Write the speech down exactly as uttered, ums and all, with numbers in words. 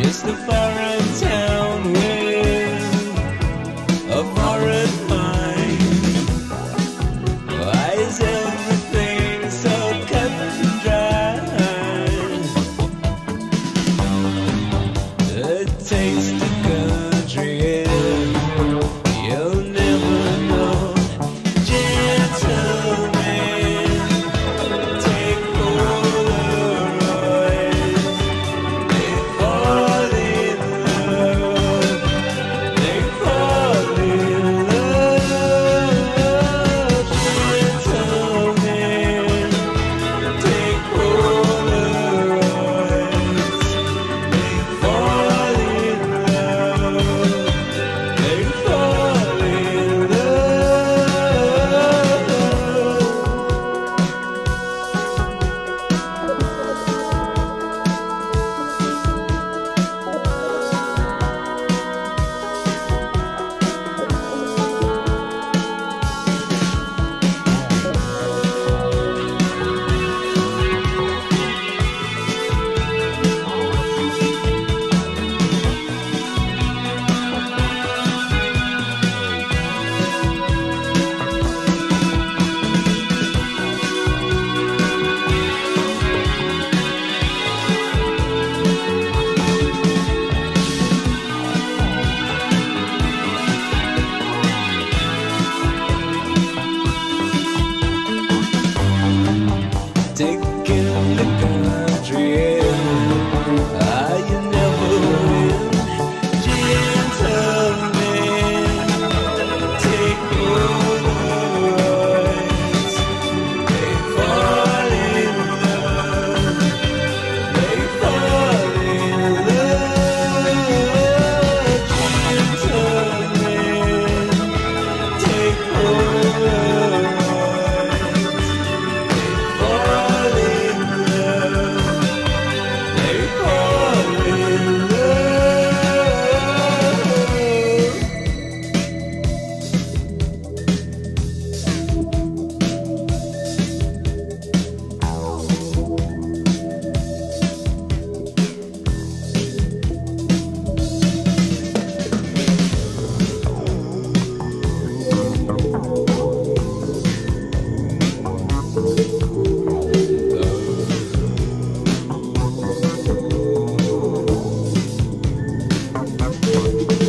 Just a foreign town with a foreign mind. Why is everything so cut and dry? The taste of country, you'll never know. Gentlemen, take Polaroids. They fall in love. They fall in love. Gentlemen, take Polaroids. They fall in love. They fall in love. Taking the country, ah, you never win. Gentlemen, take Polaroids. They fall in love. They fall in love. Gentlemen, take Polaroids. Fall in love. They fall in love.